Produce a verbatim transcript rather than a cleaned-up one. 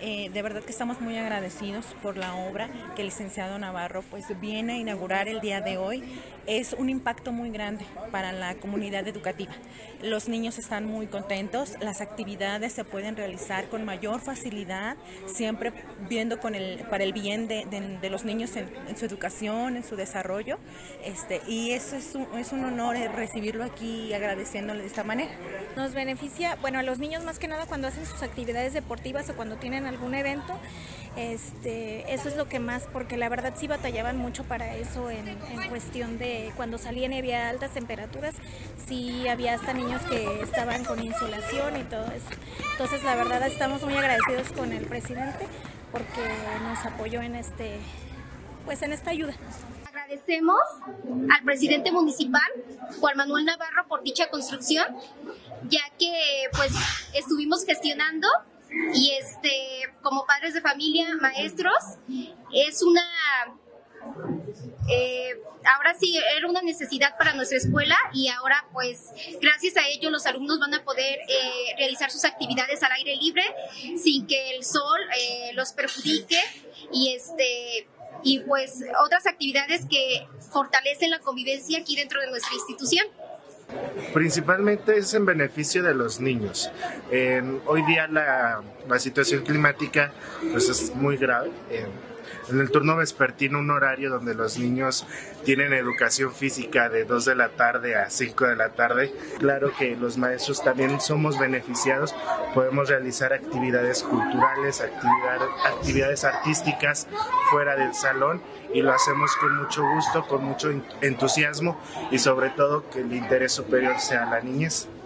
Eh, de verdad que estamos muy agradecidos por la obra que el licenciado Navarro pues viene a inaugurar el día de hoy. Es un impacto muy grande para la comunidad educativa. Los niños están muy contentos, las actividades se pueden realizar con mayor facilidad, siempre viendo con el, para el bien de, de, de los niños en, en su educación, en su desarrollo, este, y eso es un, es un honor recibirlo aquí y agradeciéndole de esta manera. Nos beneficia, bueno, a los niños más que nada cuando hacen sus actividades deportivas o cuando tienen algún evento, este, eso es lo que más, porque la verdad sí batallaban mucho para eso en, en cuestión de cuando salían y había altas temperaturas, sí había hasta niños que estaban con insolación y todo eso. Entonces la verdad estamos muy agradecidos con el presidente porque nos apoyó en este, pues en esta ayuda. Agradecemos al presidente municipal, Juan Manuel Navarro, por dicha construcción, ya que pues estuvimos gestionando y este como padres de familia, maestros, es una eh, ahora sí era una necesidad para nuestra escuela y ahora pues gracias a ello los alumnos van a poder eh, realizar sus actividades al aire libre sin que el sol eh, los perjudique y este y pues otras actividades que fortalecen la convivencia aquí dentro de nuestra institución. Principalmente es en beneficio de los niños. Eh, hoy día la, la situación climática pues es muy grave. Eh, en el turno vespertino, un horario donde los niños tienen educación física de dos de la tarde a cinco de la tarde. Claro que los maestros también somos beneficiados, podemos realizar actividades culturales, actividad, actividades artísticas fuera del salón y lo hacemos con mucho gusto, con mucho entusiasmo y sobre todo que el interés superior sea la niñez.